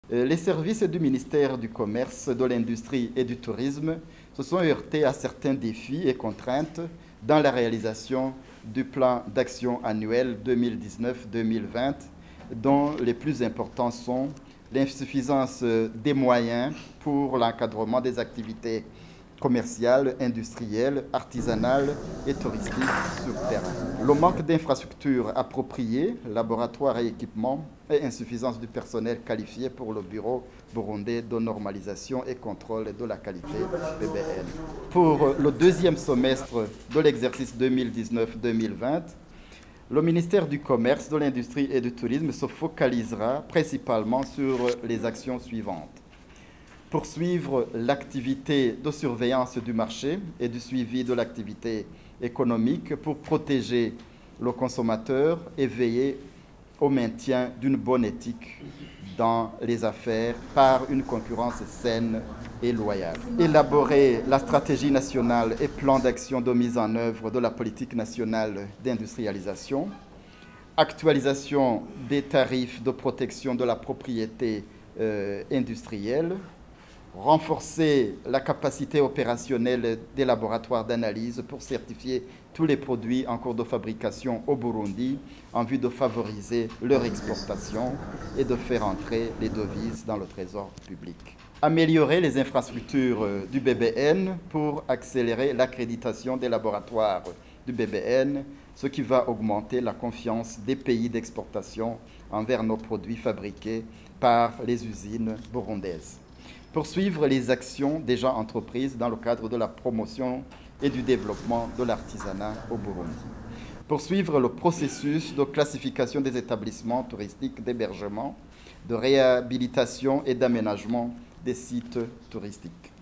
Les services du ministère du Commerce, de l'Industrie et du Tourisme se sont heurtés à certains défis et contraintes dans la réalisation du plan d'action annuel 2019-2020, dont les plus importants sont l'insuffisance des moyens pour l'encadrement des activités commerciales, industrielles, artisanales et touristiques sur terrain. Le manque d'infrastructures appropriées, laboratoires et équipements, et insuffisance du personnel qualifié pour le Bureau burundais de normalisation et contrôle de la qualité BBN. Pour le deuxième semestre de l'exercice 2019-2020, le ministère du Commerce, de l'Industrie et du Tourisme se focalisera principalement sur les actions suivantes. Poursuivre l'activité de surveillance du marché et du suivi de l'activité économique pour protéger le consommateur et veiller au maintien d'une bonne éthique dans les affaires par une concurrence saine et loyale. Élaborer la stratégie nationale et plan d'action de mise en œuvre de la politique nationale d'industrialisation. Actualisation des tarifs de protection de la propriété industrielle. Renforcer la capacité opérationnelle des laboratoires d'analyse pour certifier tous les produits en cours de fabrication au Burundi en vue de favoriser leur exportation et de faire entrer les devises dans le trésor public. Améliorer les infrastructures du BBN pour accélérer l'accréditation des laboratoires du BBN, ce qui va augmenter la confiance des pays d'exportation envers nos produits fabriqués par les usines burundaises. Poursuivre les actions déjà entreprises dans le cadre de la promotion et du développement de l'artisanat au Burundi. Poursuivre le processus de classification des établissements touristiques d'hébergement, de réhabilitation et d'aménagement des sites touristiques.